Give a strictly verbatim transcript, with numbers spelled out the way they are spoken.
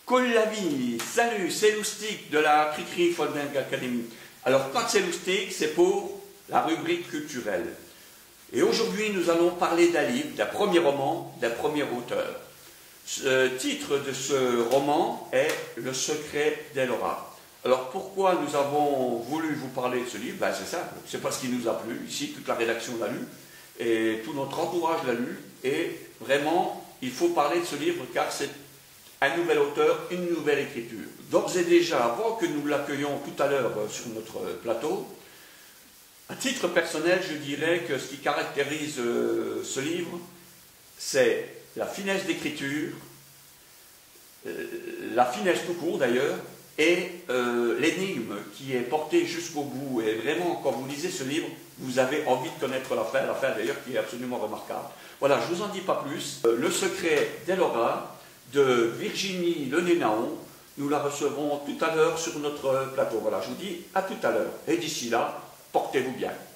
Kollavi, salut, c'est Loustic de la Cricri Folding Academy. Alors quand c'est Loustic, c'est pour la rubrique culturelle. Et aujourd'hui, nous allons parler d'un livre, d'un premier roman, d'un premier auteur. Le titre de ce roman est Le secret d'Elora. Alors pourquoi nous avons voulu vous parler de ce livre? Ben, c'est simple, c'est parce qu'il nous a plu. Ici, toute la rédaction l'a lu et tout notre entourage l'a lu. Et vraiment, il faut parler de ce livre car c'est un nouvel auteur, une nouvelle écriture. D'ores et déjà, avant que nous l'accueillions tout à l'heure sur notre plateau, à titre personnel, je dirais que ce qui caractérise euh, ce livre, c'est la finesse d'écriture, euh, la finesse tout court d'ailleurs, et euh, l'énigme qui est portée jusqu'au bout. Et vraiment, quand vous lisez ce livre, vous avez envie de connaître la fin, la fin d'ailleurs qui est absolument remarquable. Voilà, je ne vous en dis pas plus. Euh, Le secret d'Elora, de Virginie Lenénaon, nous la recevrons tout à l'heure sur notre plateau. Voilà, je vous dis à tout à l'heure. Et d'ici là, portez-vous bien.